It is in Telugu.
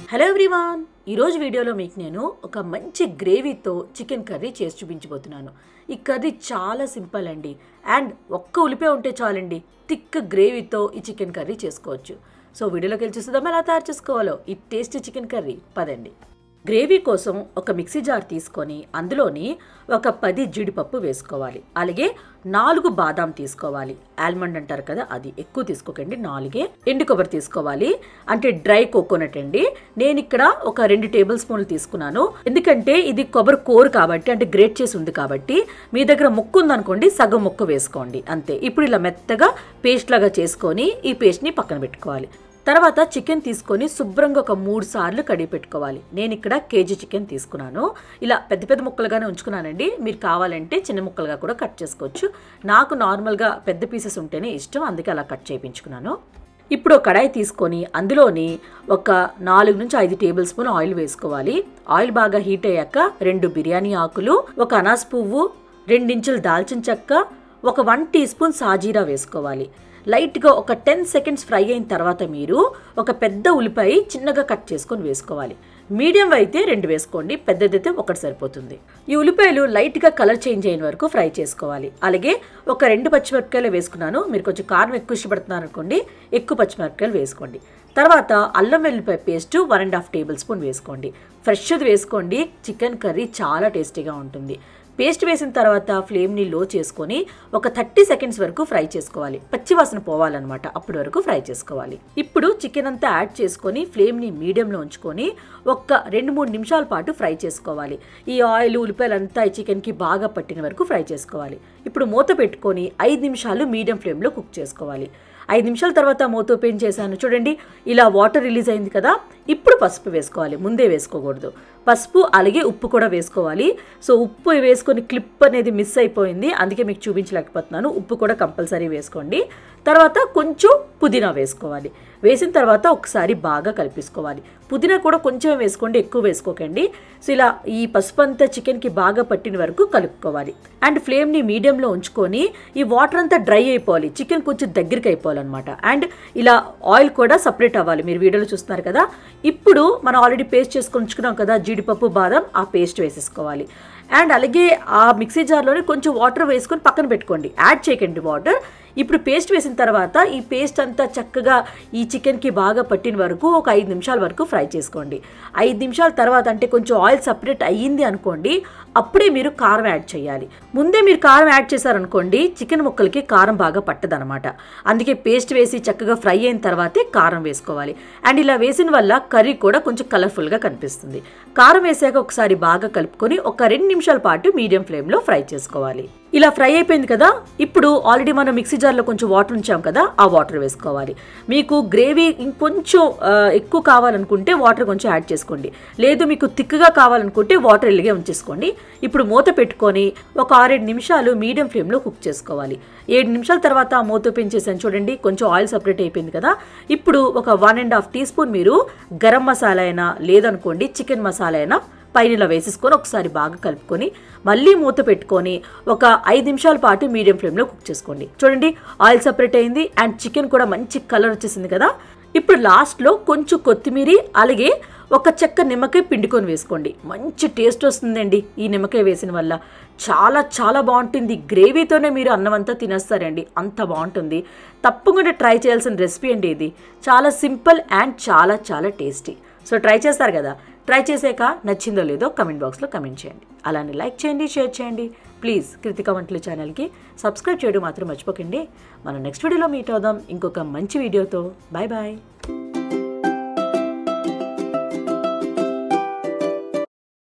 హలో ఎవ్రీవన్, ఈరోజు వీడియోలో మీకు నేను ఒక మంచి గ్రేవీతో చికెన్ కర్రీ చేసి చూపించబోతున్నాను. ఈ కర్రీ చాలా సింపుల్ అండి. అండ్ ఒక్క ఉల్లిపాయ ఉంటే చాలండి, థిక్ గ్రేవీతో ఈ చికెన్ కర్రీ చేసుకోవచ్చు. సో వీడియోలోకి వెళ్ళి చూద్దాం ఎలా తయారు చేసుకోవాలో ఈ టేస్టీ చికెన్ కర్రీ. పదండి. గ్రేవీ కోసం ఒక మిక్సీ జార్ తీసుకొని అందులోని ఒక 10 జీడిపప్పు వేసుకోవాలి. అలాగే 4 బాదాం తీసుకోవాలి. ఆల్మండ్ అంటారు కదా, అది ఎక్కువ తీసుకోకండి, 4. ఎండు కొబ్బరి తీసుకోవాలి, అంటే డ్రై కోకోనట్ అండి. నేను ఇక్కడ ఒక 2 టేబుల్ స్పూన్లు తీసుకున్నాను, ఎందుకంటే ఇది కొబ్బరి కోరు కాబట్టి, అంటే గ్రేట్ చేసి ఉంది కాబట్టి. మీ దగ్గర ముక్కు ఉందనుకోండి, సగం ముక్క వేసుకోండి అంతే. ఇప్పుడు ఇలా మెత్తగా పేస్ట్ లాగా చేసుకొని ఈ పేస్ట్ని పక్కన పెట్టుకోవాలి. తర్వాత చికెన్ తీసుకొని శుభ్రంగా ఒక 3 సార్లు కడిగి పెట్టుకోవాలి. నేను ఇక్కడ కేజీ చికెన్ తీసుకున్నాను. ఇలా పెద్ద పెద్ద ముక్కలుగానే ఉంచుకున్నానండి, మీరు కావాలంటే చిన్న ముక్కలుగా కూడా కట్ చేసుకోవచ్చు. నాకు నార్మల్గా పెద్ద పీసెస్ ఉంటేనే ఇష్టం, అందుకే అలా కట్ చేయించుకున్నాను. ఇప్పుడు కడాయి తీసుకొని అందులోని ఒక 4 నుంచి 5 టేబుల్ స్పూన్ ఆయిల్ వేసుకోవాలి. ఆయిల్ బాగా హీట్ అయ్యాక 2 బిర్యానీ ఆకులు, ఒక అనాస్ పువ్వు, 2 ఇంచులు దాల్చిన చెక్క, ఒక 1 టీ స్పూన్ సాజీరా వేసుకోవాలి. లైట్గా ఒక 10 సెకండ్స్ ఫ్రై అయిన తర్వాత మీరు ఒక పెద్ద ఉల్లిపాయ చిన్నగా కట్ చేసుకొని వేసుకోవాలి. మీడియం అయితే 2 వేసుకోండి, పెద్దదైతే 1 సరిపోతుంది. ఈ ఉల్లిపాయలు లైట్గా కలర్ చేంజ్ అయిన వరకు ఫ్రై చేసుకోవాలి. అలాగే ఒక 2 పచ్చిమిరపకాయలు వేసుకున్నాను. మీరు కొంచెం కారం ఎక్కువ ఇష్టపడుతున్నారు అనుకోండి, ఎక్కువ పచ్చిమిరపకాయలు వేసుకోండి. తర్వాత అల్లం వెల్లుల్లిపాయ పేస్ట్ 1.5 టేబుల్ స్పూన్ వేసుకోండి. ఫ్రెష్ది వేసుకోండి, చికెన్ కర్రీ చాలా టేస్టీగా ఉంటుంది. పేస్ట్ వేసిన తర్వాత ఫ్లేమ్ని లో చేసుకొని ఒక 30 సెకండ్స్ వరకు ఫ్రై చేసుకోవాలి. పచ్చి వాసన పోవాలన్నమాట, అప్పటి వరకు ఫ్రై చేసుకోవాలి. ఇప్పుడు చికెన్ అంతా యాడ్ చేసుకొని ఫ్లేమ్ని మీడియంలో ఉంచుకొని ఒక 2-3 నిమిషాల పాటు ఫ్రై చేసుకోవాలి. ఈ ఆయిల్ ఉల్లిపాయలంతా ఈ చికెన్కి బాగా పట్టిన వరకు ఫ్రై చేసుకోవాలి. ఇప్పుడు మూత పెట్టుకొని 5 నిమిషాలు మీడియం ఫ్లేమ్లో కుక్ చేసుకోవాలి. 5 నిమిషాల తర్వాత మూత ఓపెన్ చేశాను, చూడండి ఇలా వాటర్ రిలీజ్ అయింది కదా. ఇప్పుడు పసుపు వేసుకోవాలి, ముందే వేసుకోకూడదు. పసుపు అలాగే ఉప్పు కూడా వేసుకోవాలి. సో ఉప్పు వేసుకొని క్లిప్ అనేది మిస్ అయిపోయింది, అందుకే మీకు చూపించలేకపోతున్నాను. ఉప్పు కూడా కంపల్సరీ వేసుకోండి. తర్వాత కొంచెం పుదీనా వేసుకోవాలి. వేసిన తర్వాత ఒకసారి బాగా కలిపేసుకోవాలి. పుదీనా కూడా కొంచెం వేసుకోండి, ఎక్కువ వేసుకోకండి. సో ఇలా ఈ పసుపు అంతా చికెన్కి బాగా పట్టిన వరకు కలుపుకోవాలి. అండ్ ఫ్లేమ్ని మీడియంలో ఉంచుకొని ఈ వాటర్ అంతా డ్రై అయిపోవాలి, చికెన్ కొంచెం దగ్గరికి అయిపోవాలన్నమాట. అండ్ ఇలా ఆయిల్ కూడా సపరేట్ అవ్వాలి, మీరు వీడియోలో చూస్తున్నారు కదా. ఇప్పుడు మనం ఆల్రెడీ పేస్ట్ చేసుకొని ఉంచుకున్నాం కదా, జీడిపప్పు బాదం, ఆ పేస్ట్ వేసేసుకోవాలి. అండ్ అలాగే ఆ మిక్సీ జార్లోనే కొంచెం వాటర్ వేసుకొని పక్కన పెట్టుకోండి, యాడ్ చేయకండి వాటర్. ఇప్పుడు పేస్ట్ వేసిన తర్వాత ఈ పేస్ట్ అంతా చక్కగా ఈ చికెన్కి బాగా పట్టిన వరకు ఒక 5 నిమిషాల వరకు ఫ్రై చేసుకోండి. 5 నిమిషాల తర్వాత అంటే కొంచెం ఆయిల్ సపరేట్ అయ్యింది అనుకోండి, అప్పుడే మీరు కారం యాడ్ చేయాలి. ముందే మీరు కారం యాడ్ చేశారనుకోండి, చికెన్ ముక్కలకి కారం బాగా పట్టదనమాట. అందుకే పేస్ట్ వేసి చక్కగా ఫ్రై అయిన తర్వాతే కారం వేసుకోవాలి. అండ్ ఇలా వేసిన వల్ల కర్రీ కూడా కొంచెం కలర్ఫుల్గా కనిపిస్తుంది. కారం వేసాక ఒకసారి బాగా కలుపుకొని ఒక 2 నిమిషాల పాటు మీడియం ఫ్లేమ్లో ఫ్రై చేసుకోవాలి. ఇలా ఫ్రై అయిపోయింది కదా. ఇప్పుడు ఆల్రెడీ మనం మిక్సీ జార్లో కొంచెం వాటర్ ఉంచాం కదా, ఆ వాటర్ వేసుకోవాలి. మీకు గ్రేవీ ఇంకొంచెం ఎక్కువ కావాలనుకుంటే వాటర్ కొంచెం యాడ్ చేసుకోండి, లేదు మీకు థిక్గా కావాలనుకుంటే వాటర్ ఇలాగే ఉంచేసుకోండి. ఇప్పుడు మూత పెట్టుకొని ఒక 6-7 నిమిషాలు మీడియం ఫ్లేమ్లో కుక్ చేసుకోవాలి. 7 నిమిషాల తర్వాత మూత ఓపెన్ చేసాను, చూడండి కొంచెం ఆయిల్ సపరేట్ అయిపోయింది కదా. ఇప్పుడు ఒక 1.5 టీ స్పూన్ మీరు గరం మసాలా అయినా లేదనుకోండి చికెన్ మసాలా అయినా పైన ఇలా వేసేసుకొని ఒకసారి బాగా కలుపుకొని మళ్ళీ మూత పెట్టుకొని ఒక 5 నిమిషాల పాటు మీడియం ఫ్లేమ్లో కుక్ చేసుకోండి. చూడండి ఆయిల్ సపరేట్ అయింది అండ్ చికెన్ కూడా మంచి కలర్ వచ్చేసింది కదా. ఇప్పుడు లాస్ట్లో కొంచెం కొత్తిమీర అలాగే ఒక చెక్క నిమ్మకాయ పిండుకొని వేసుకోండి, మంచి టేస్ట్ వస్తుందండి ఈ నిమ్మకాయ వేసిన వల్ల. చాలా చాలా బాగుంటుంది, గ్రేవీతోనే మీరు అన్నం అంతా తినేస్తారండి, అంత బాగుంటుంది. తప్పకుండా ట్రై చేయాల్సిన రెసిపీ అండి ఇది. చాలా సింపుల్ అండ్ చాలా చాలా టేస్టీ. సో ట్రై చేస్తారు కదా. ట్రై చేసాక నచ్చిందో లేదో కమెంట్ బాక్స్లో కమెంట్ చేయండి. అలానే లైక్ చేయండి, షేర్ చేయండి. ప్లీజ్ కృతిక వంటలు ఛానల్కి సబ్స్క్రైబ్ చేయడం మాత్రం మర్చిపోకండి. మనం నెక్స్ట్ వీడియోలో మీట్ అవుదాం ఇంకొక మంచి వీడియోతో. Bye bye.